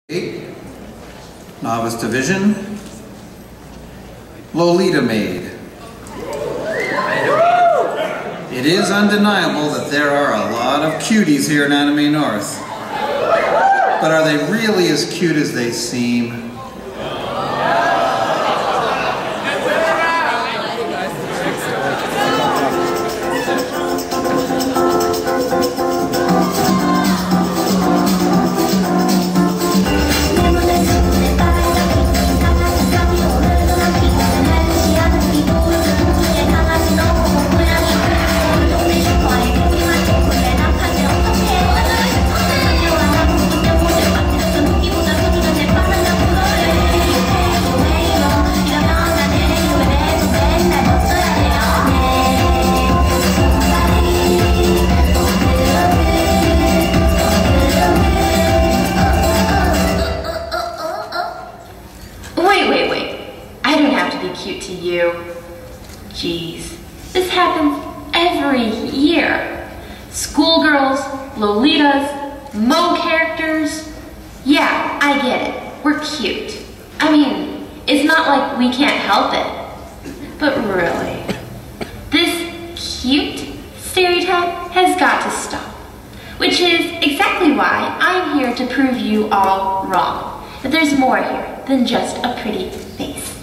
Novice Division, Lolita Maid. It is undeniable that there are a lot of cuties here in Anime North. But are they really as cute as they seem? Wait. I don't have to be cute to you. Jeez, this happens every year. Schoolgirls, Lolitas, Mo characters. Yeah, I get it. We're cute. I mean, it's not like we can't help it. But really, this cute stereotype has got to stop. Which is exactly why I'm here to prove you all wrong. That there's more here than just a pretty face.